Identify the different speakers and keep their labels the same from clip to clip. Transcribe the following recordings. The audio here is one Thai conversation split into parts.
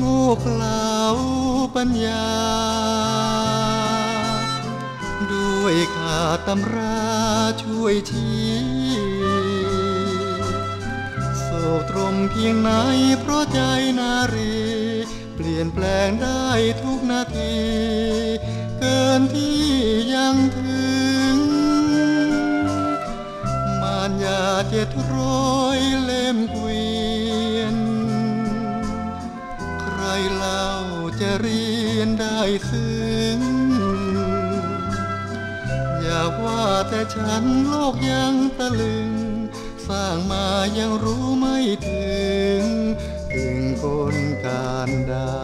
Speaker 1: โง่เขลาปัญญาด้วยขาดตำราช่วยชี้โศกตรมเพียงไหนเพราะใจนารีเปลี่ยนแปลงได้ทุกนาทีเกินที่ยังถึงมารยา700 เล่มเกวียนใครเล่าจะเรียนได้ซึ้งอย่าว่าแต่ฉันโลกยังตะลึงสร้างมายังรู้ไม่ถึงคนการดา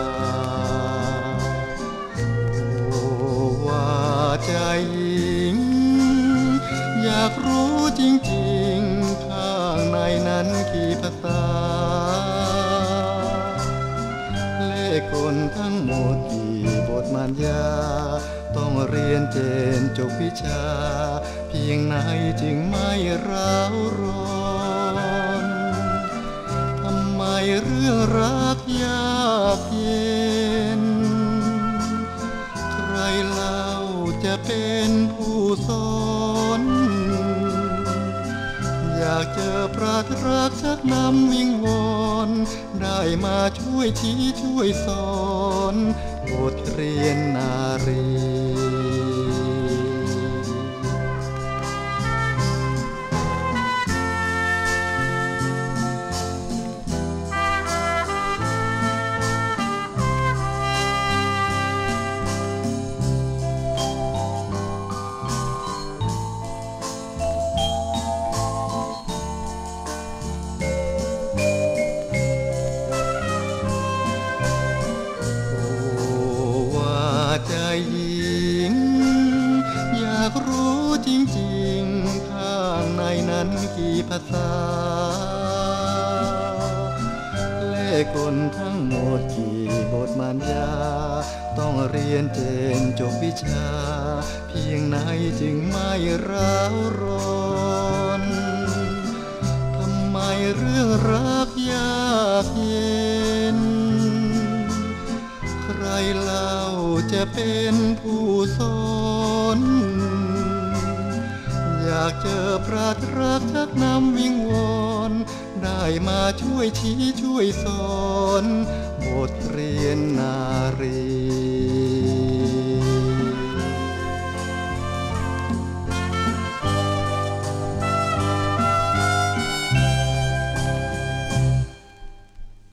Speaker 1: โอ้ว่าใจหญิงอยากรู้จริงๆข้างในนั้นกี่ภาษาเลขคนทั้งหมดกี่บทมารยาต้องเรียนเจนจบวิชาเพียงไหนจึงไม่ร้าวร้อนทำไมเรื่องรักยากเย็นใครเล่าจะเป็นผู้สอนอยากเจอพระรักชักนำวิงวอนได้มาช่วยชี้ช่วยสอนบทเรียนนารีใจหญิงอยากรู้จริงๆข้างในนั้นกี่ภาษาเลขคนทั้งหมดกี่บทมารยาต้องเรียนเจนจบวิชาเพียงไหนจึงไม่ร้าวร้อนทำไมเรื่องรักยากเย็นใครเล่าจะเป็นผู้สอนอยากเจอพระรักชักนำวิงวอนได้มาช่วยชี้ช่วยสอนบทเรียนนารี